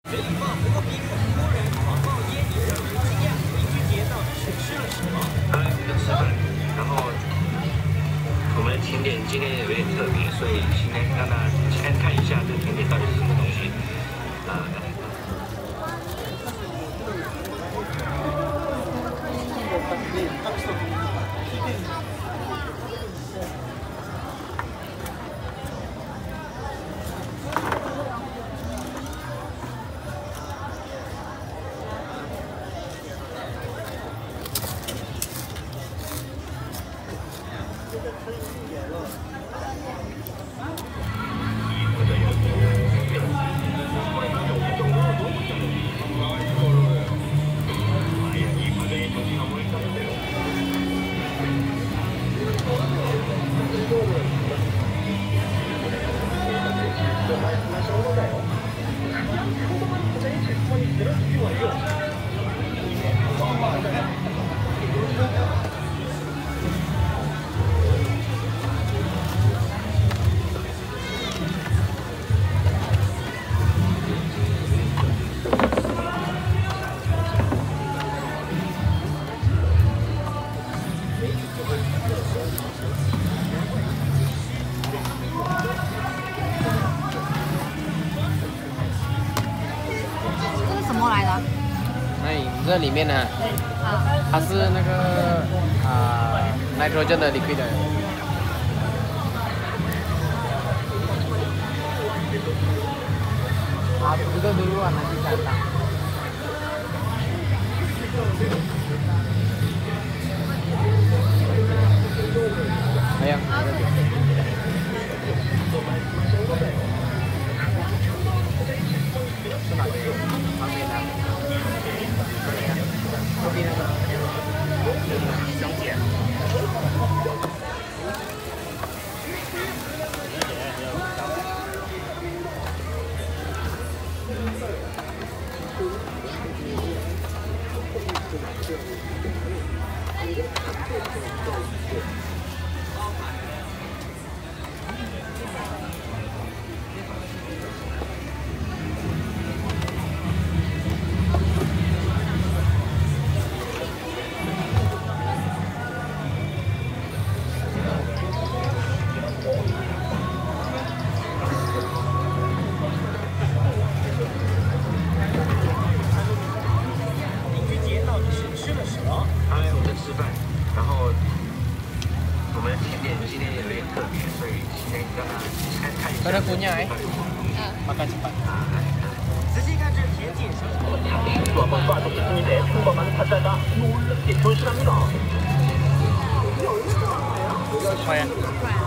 可以放火比很多人狂冒烟瘾让人惊讶。邻居节到底是吃了什么？ 刚才我们吃饭，然后我们的甜点今天有点特别，所以先看一下这个甜点到底是什么东西。 这是什么来的？ 这里面呢，它是那个nitrogen 的 liquid 的。Itu duluan nanti datang. Ayo. Pada punya makan cepat. 仔细看这甜点上的快呀！